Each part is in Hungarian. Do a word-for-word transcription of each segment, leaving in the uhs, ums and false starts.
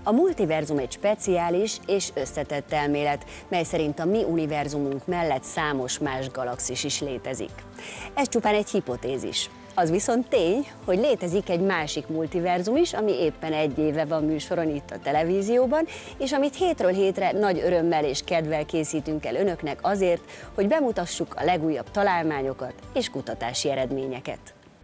A multiverzum egy speciális és összetett elmélet, mely szerint a mi univerzumunk mellett számos más galaxis is létezik. Ez csupán egy hipotézis. Az viszont tény, hogy létezik egy másik multiverzum is, ami éppen egy éve van műsoron itt a televízióban, és amit hétről hétre nagy örömmel és kedvel készítünk el önöknek azért, hogy bemutassuk a legújabb találmányokat és kutatási eredményeket.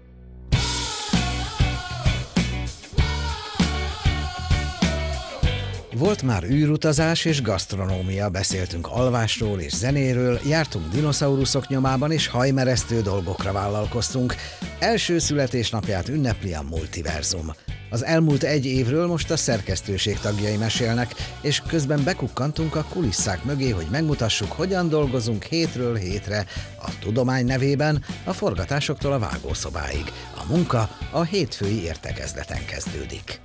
Volt már űrutazás és gasztronómia, beszéltünk alvásról és zenéről, jártunk dinoszauruszok nyomában és hajmeresztő dolgokra vállalkoztunk. Első születésnapját ünnepli a multiverzum. Az elmúlt egy évről most a szerkesztőség tagjai mesélnek, és közben bekukkantunk a kulisszák mögé, hogy megmutassuk, hogyan dolgozunk hétről hétre a tudomány nevében, a forgatásoktól a vágószobáig. A munka a hétfői értekezleten kezdődik.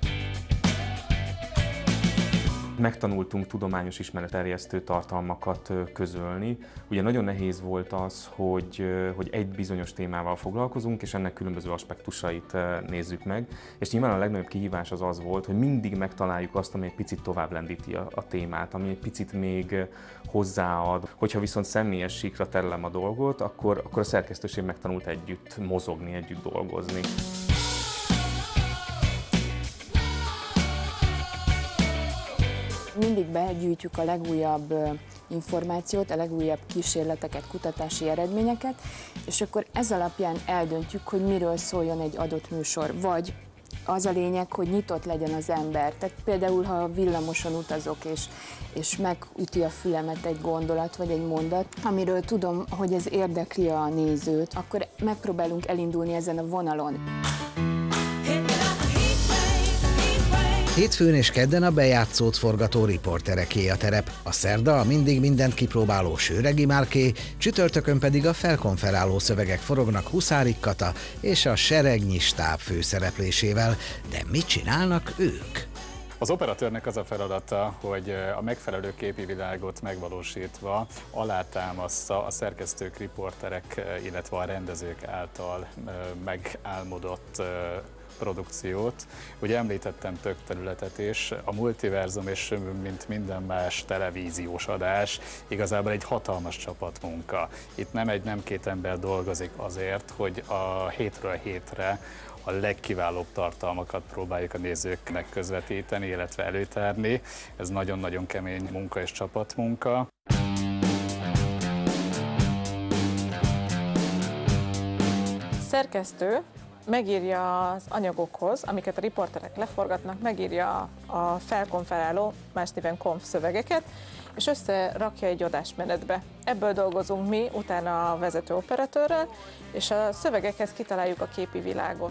Megtanultunk tudományos ismeretterjesztő tartalmakat közölni. Ugye nagyon nehéz volt az, hogy, hogy egy bizonyos témával foglalkozunk, és ennek különböző aspektusait nézzük meg. És nyilván a legnagyobb kihívás az az volt, hogy mindig megtaláljuk azt, ami egy picit tovább lendíti a, a témát, ami egy picit még hozzáad. Hogyha viszont személyes síkra terelem a dolgot, akkor, akkor a szerkesztőség megtanult együtt mozogni, együtt dolgozni. Mindig begyűjtjük a legújabb információt, a legújabb kísérleteket, kutatási eredményeket, és akkor ez alapján eldöntjük, hogy miről szóljon egy adott műsor. Vagy az a lényeg, hogy nyitott legyen az ember. Tehát például, ha villamoson utazok, és, és megüti a fülemet egy gondolat, vagy egy mondat, amiről tudom, hogy ez érdekli a nézőt, akkor megpróbálunk elindulni ezen a vonalon. Hétfőn és kedden a bejátszót forgató riportereké a terep, a szerda a mindig mindent kipróbáló Sőregi Márké, csütörtökön pedig a felkonferáló szövegek forognak Huszárik Kata és a seregnyi stáb főszereplésével. De mit csinálnak ők? Az operatőrnek az a feladata, hogy a megfelelő képi világot megvalósítva alátámaszza a szerkesztők, riporterek, illetve a rendezők által megálmodott produkciót. Ugye említettem több területet is, a multiverzum és mint minden más televíziós adás igazából egy hatalmas csapatmunka. Itt nem egy, nem két ember dolgozik azért, hogy a hétről hétre a legkiválóbb tartalmakat próbáljuk a nézőknek közvetíteni, illetve előtárni. Ez nagyon-nagyon kemény munka és csapatmunka. Szerkesztő megírja az anyagokhoz, amiket a riporterek leforgatnak, megírja a felkonferáló, más néven konf szövegeket, és összerakja egy adásmenetbe. Ebből dolgozunk mi, utána a vezető operatőrrel, és a szövegekhez kitaláljuk a képi világot.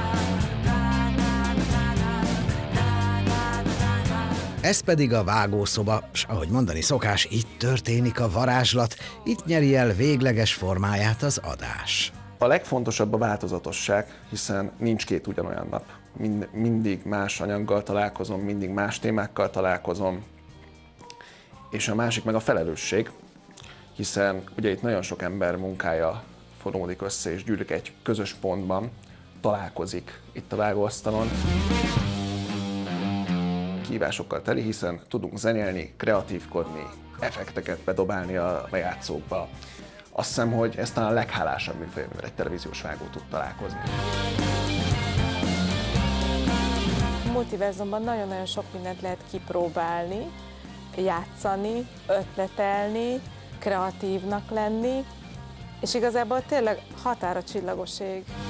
Ez pedig a vágószoba, s ahogy mondani szokás, itt történik a varázslat, itt nyeri el végleges formáját az adás. A legfontosabb a változatosság, hiszen nincs két ugyanolyan nap. Mind, mindig más anyaggal találkozom, mindig más témákkal találkozom. És a másik meg a felelősség, hiszen ugye itt nagyon sok ember munkája fonódik össze és gyűlik egy közös pontban, találkozik itt a vágóasztalon. Kihívásokkal teli, hiszen tudunk zenélni, kreatívkodni, effekteket bedobálni a bejátszókba. Azt hiszem, hogy ez talán a leghálásabb műfaj, amivel egy televíziós vágó tud találkozni. A multiverzumban nagyon-nagyon sok mindent lehet kipróbálni, játszani, ötletelni, kreatívnak lenni, és igazából tényleg határ a csillagoség.